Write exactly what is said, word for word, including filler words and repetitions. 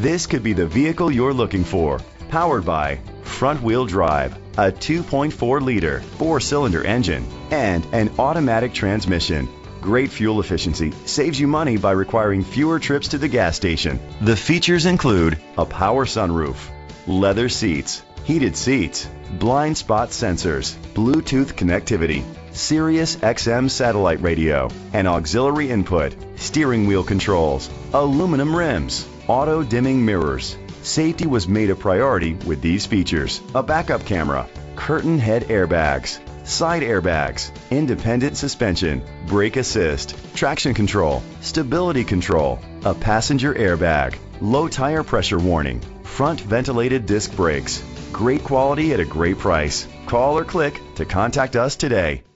This could be the vehicle you're looking for. Powered by front-wheel drive, a two point four liter four-cylinder engine, and an automatic transmission. Great fuel efficiency saves you money by requiring fewer trips to the gas station. The features include a power sunroof, leather seats, heated seats, blind spot sensors, Bluetooth connectivity, Sirius X M satellite radio, an auxiliary input, steering wheel controls, aluminum rims, auto dimming mirrors. Safety was made a priority with these features: a backup camera, curtain head airbags, side airbags, independent suspension, brake assist, traction control, stability control, a passenger airbag, low tire pressure warning, front ventilated disc brakes. Great quality at a great price. Call or click to contact us today.